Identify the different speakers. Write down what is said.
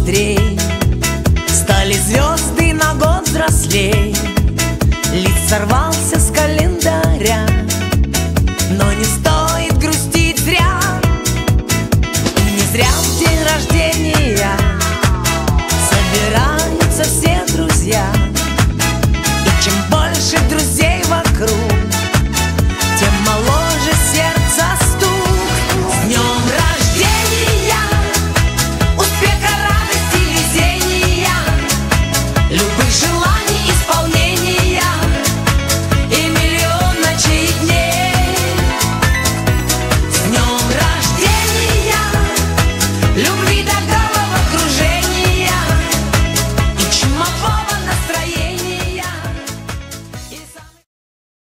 Speaker 1: быстрей, стали звезды на год взрослей. Лист сорвался с календаря, но не стоит грустить зря. Не зря в день рождения собираются все друзья. И чем больше друзей вокруг, тем моложе сердце стук. С днем рождения, успеха, радости, везения, любых желаний исполнения и миллион ночей и дней. С днем рождения, любви, добра